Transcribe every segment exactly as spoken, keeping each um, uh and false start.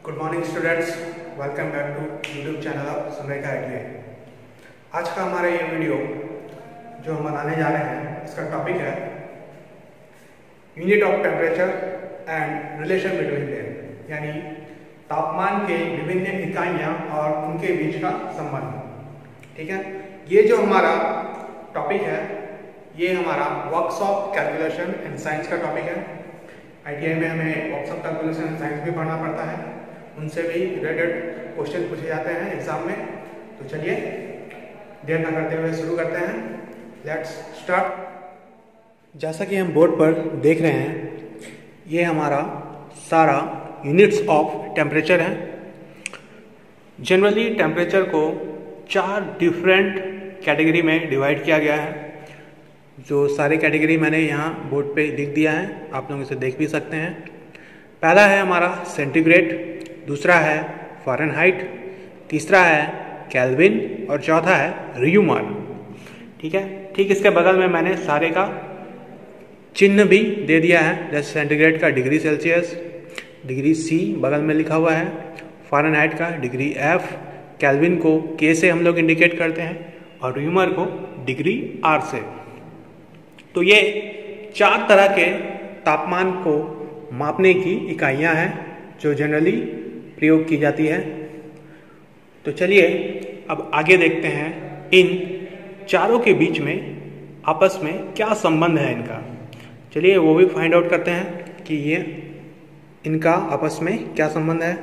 Good morning students, welcome back to YouTube channel of Samrekha I T I. आज का हमारा ये वीडियो जो हम बनाने जा रहे हैं, इसका टॉपिक है unit of temperature and relation between them, यानी तापमान के विभिन्न इकाइयाँ और उनके बीच का संबंध। ठीक है, ये जो हमारा टॉपिक है ये हमारा वर्कशॉप कैलकुलेशन एंड साइंस का टॉपिक है। आई टी आई में हमें वर्कशॉप कैलकुलेशन एंड साइंस भी पढ़ना पड़ता है, उनसे भी रिलेटेड क्वेश्चन पूछे जाते हैं एग्जाम में। तो चलिए देर न करते हुए शुरू करते हैं, लेट्स स्टार्ट। जैसा कि हम बोर्ड पर देख रहे हैं, ये हमारा सारा यूनिट्स ऑफ टेम्परेचर है। जनरली टेम्परेचर को चार डिफरेंट कैटेगरी में डिवाइड किया गया है। जो सारे कैटेगरी मैंने यहाँ बोर्ड पे लिख दिया है, आप लोग इसे देख भी सकते हैं। पहला है हमारा सेंटीग्रेड, दूसरा है फ़ारेनहाइट, तीसरा है केल्विन और चौथा है र्यूमर। ठीक है, ठीक इसके बगल में मैंने सारे का चिन्ह भी दे दिया है। जैसे सेंटीग्रेड का डिग्री सेल्सियस, डिग्री सी बगल में लिखा हुआ है, फ़ारेनहाइट का डिग्री एफ, केल्विन को के से हम लोग इंडिकेट करते हैं और र्यूमर को डिग्री आर से। तो ये चार तरह के तापमान को मापने की इकाइयाँ हैं जो जनरली प्रयोग की जाती है। तो चलिए अब आगे देखते हैं इन चारों के बीच में आपस में क्या संबंध है इनका। चलिए वो भी फाइंड आउट करते हैं कि ये इनका आपस में क्या संबंध है।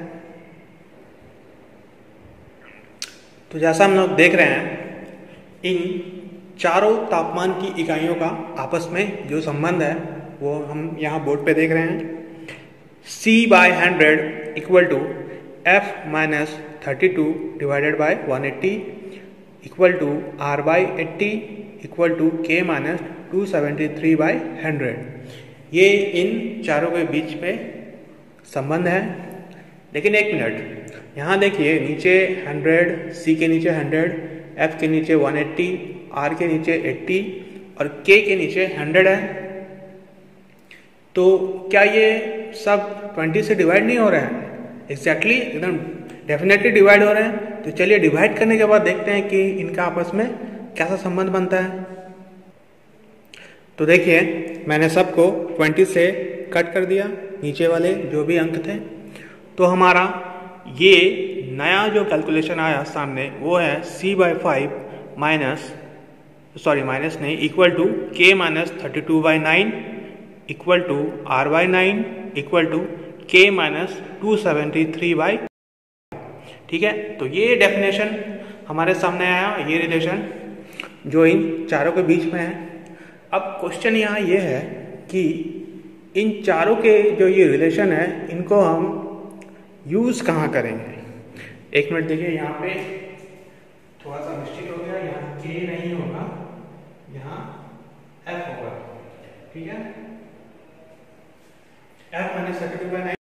तो जैसा हम लोग देख रहे हैं, इन चारों तापमान की इकाइयों का आपस में जो संबंध है वो हम यहाँ बोर्ड पे देख रहे हैं। C by hundred equal to F minus thirty two divided by one eighty equal to R by eighty equal to K minus two seventy three by hundred. ये इन चारों के बीच में संबंध है। लेकिन एक मिनट, यहाँ देखिए नीचे हंड्रेड, C के नीचे हंड्रेड, F के नीचे वन एट्टी, R के नीचे एट्टी और K के नीचे हंड्रेड है। तो क्या ये सब ट्वेंटी से डिवाइड नहीं हो रहे हैं? एग्जैक्टली एकदम डेफिनेटली डिवाइड हो रहे हैं। तो चलिए डिवाइड करने के बाद देखते हैं कि इनका आपस में कैसा संबंध बनता है। तो देखिए मैंने सबको ट्वेंटी से कट कर दिया, नीचे वाले जो भी अंक थे। तो हमारा ये नया जो कैलकुलेशन आया सामने वो है C by five minus sorry minus नहीं equal to K minus thirty two by nine equal to R by nine equal to K minus two seventy three by. ठीक है, तो ये डेफिनेशन हमारे सामने आया, ये रिलेशन जो इन चारों के बीच में है। अब क्वेश्चन यहाँ ये है कि इन चारों के जो ये रिलेशन है इनको हम यूज कहाँ करेंगे। एक मिनट देखिए, यहाँ पे थोड़ा सा मिस्टेक हो गया, यहाँ के नहीं होगा, यहाँ एफ होगा। ठीक है, F minus thirty two by nine.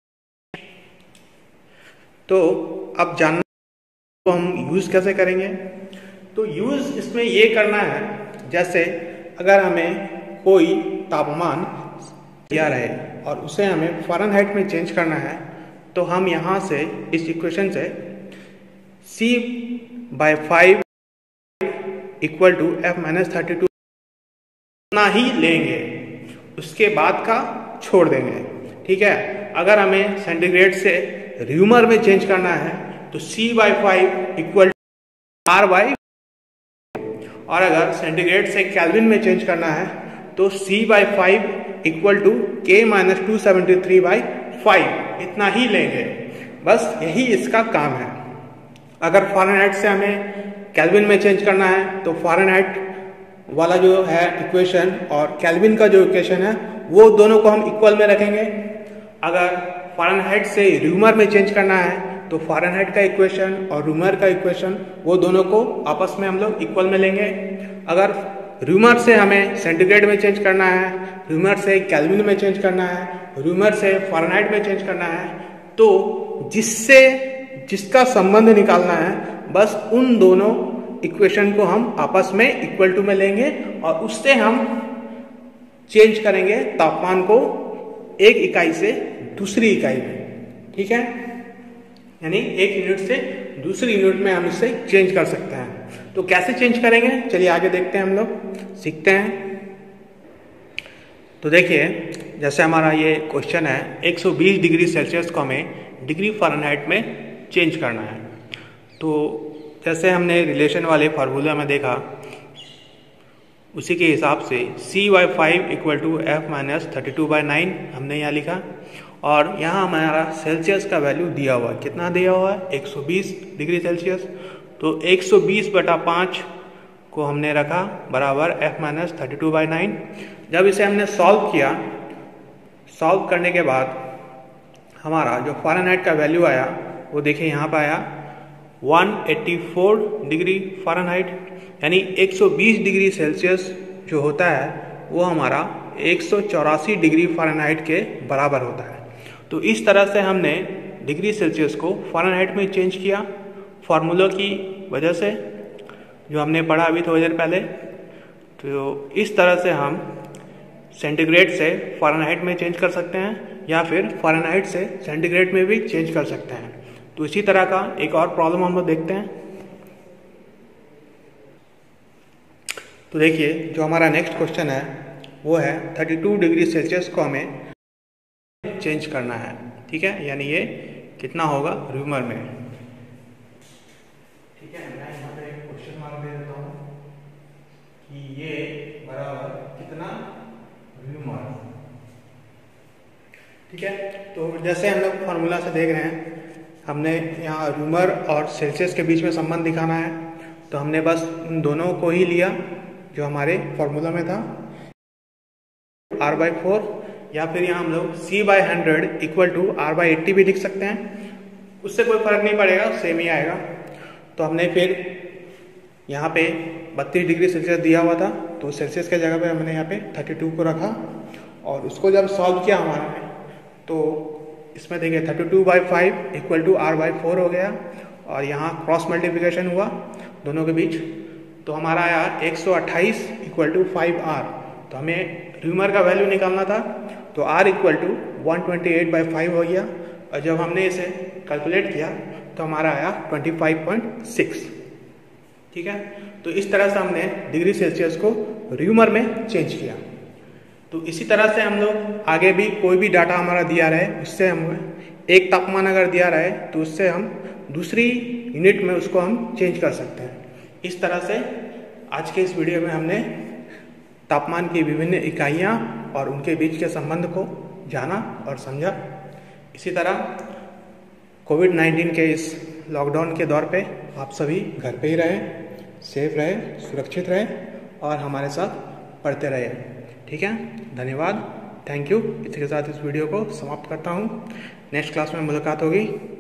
तो अब जानना तो हम यूज कैसे करेंगे। तो यूज इसमें ये करना है, जैसे अगर हमें कोई तापमान दिया रहे और उसे हमें फ़ारेनहाइट में चेंज करना है, तो हम यहाँ से इस इक्वेशन से C by five equal to F minus thirty two ना ही लेंगे, उसके बाद का छोड़ देंगे। ठीक है, अगर हमें सेंटीग्रेड से र्यूमर में चेंज करना है तो C by five equal to R by, और अगर सेंटीग्रेड से केल्विन में चेंज करना है तो C by five equal to K minus two seventy three by five, इतना ही लेंगे। बस यही इसका काम है। अगर फ़ारेनहाइट से हमें केल्विन में चेंज करना है तो फ़ारेनहाइट वाला जो है इक्वेशन और केल्विन का जो इक्वेशन है वो दोनों को हम इक्वल में रखेंगे। अगर फ़ारेनहाइट से र्यूमर में चेंज करना है तो फ़ारेनहाइट का इक्वेशन और र्यूमर का इक्वेशन वो दोनों को आपस में हम लोग इक्वल में लेंगे। अगर र्यूमर से हमें सेंटीग्रेड में चेंज करना है, र्यूमर से केल्विन में चेंज करना है, र्यूमर से फ़ारेनहाइट में चेंज करना है, तो जिससे जिसका संबंध निकालना है बस उन दोनों इक्वेशन को हम आपस में इक्वल टू में लेंगे और उससे हम चेंज करेंगे तापमान को एक इकाई से दूसरी इकाई में। ठीक है, यानी एक यूनिट से दूसरी यूनिट में हम इसे चेंज कर सकते हैं। तो कैसे चेंज करेंगे, चलिए आगे देखते हैं, हम लोग सीखते हैं। तो देखिए, जैसे हमारा ये क्वेश्चन है, एक सौ बीस डिग्री सेल्सियस को हमें डिग्री फ़ारेनहाइट में चेंज करना है। तो जैसे हमने रिलेशन वाले फार्मूला में देखा, उसी के हिसाब से C by five equal to F minus thirty two by nine हमने यहाँ लिखा, और यहाँ हमारा सेल्सियस का वैल्यू दिया हुआ है। कितना दिया हुआ है? एक सौ बीस डिग्री सेल्सियस। तो एक सौ बीस बटा पाँच को हमने रखा बराबर F minus thirty two by nine. जब इसे हमने सॉल्व किया, सॉल्व करने के बाद हमारा जो फ़ारेनहाइट का वैल्यू आया वो देखिए यहाँ पर आया एक सौ चौरासी डिग्री फ़ारेनहाइट, यानी एक सौ बीस डिग्री सेल्सियस जो होता है वो हमारा एक सौ चौरासी डिग्री फ़ारेनहाइट के बराबर होता है। तो इस तरह से हमने डिग्री सेल्सियस को फ़ारेनहाइट में चेंज किया फार्मूला की वजह से, जो हमने पढ़ा अभी थोड़ी देर पहले। तो इस तरह से हम सेंटीग्रेड से फ़ारेनहाइट में चेंज कर सकते हैं, या फिर फ़ारेनहाइट से सेंटीग्रेड में भी चेंज कर सकते हैं। तो इसी तरह का एक और प्रॉब्लम हम लोग देखते हैं। तो देखिए, जो हमारा नेक्स्ट क्वेश्चन है वो है बत्तीस डिग्री सेल्सियस को हमें चेंज करना है, ठीक है, यानी ये कितना होगा र्यूमर में, ठीक है। मैं यहाँ पे एक क्वेश्चन मार्क दे देता हूँ कि ये बराबर कितना र्यूमर, ठीक है। तो जैसे हम लोग फार्मूला से देख रहे हैं, हमने यहाँ र्यूमर और सेल्सियस के बीच में संबंध दिखाना है, तो हमने बस उन दोनों को ही लिया जो हमारे फार्मूला में था, आर बाई फोर, या फिर यहाँ हम लोग C by hundred equal to R by eighty भी लिख सकते हैं। उससे कोई फर्क नहीं पड़ेगा, सेम ही आएगा। तो हमने फिर यहाँ पे बत्तीस डिग्री सेल्सियस दिया हुआ था, तो सेल्सियस के जगह पे हमने यहाँ पे बत्तीस को रखा, और उसको जब सॉल्व किया हमारे, तो इसमें देखिए बत्तीस by five equal to R by four हो गया, और यहाँ क्रॉस मल्टीप्लिकेशन हुआ दोनों के बीच, तो हमारा आया एक सौ अट्ठाईस इक्वल टू फाइव आर। तो हमें र्यूमर का वैल्यू निकालना था, तो r equal to one twenty eight by five हो गया, और जब हमने इसे कैलकुलेट किया तो हमारा आया पच्चीस पॉइंट सिक्स, ठीक है। तो इस तरह से हमने डिग्री सेल्सियस को र्यूमर में चेंज किया। तो इसी तरह से हम लोग आगे भी कोई भी डाटा हमारा दिया रहे, उससे हम एक तापमान अगर दिया रहे तो उससे हम दूसरी यूनिट में उसको हम चेंज कर सकते हैं। इस तरह से आज के इस वीडियो में हमने तापमान की विभिन्न इकाइयाँ और उनके बीच के संबंध को जाना और समझा। इसी तरह कोविड नाइन्टीन के इस लॉकडाउन के दौर पे आप सभी घर पे ही रहें, सेफ रहें, सुरक्षित रहें और हमारे साथ पढ़ते रहें, ठीक है। धन्यवाद, थैंक यू। इसके साथ इस वीडियो को समाप्त करता हूँ। नेक्स्ट क्लास में मुलाकात होगी।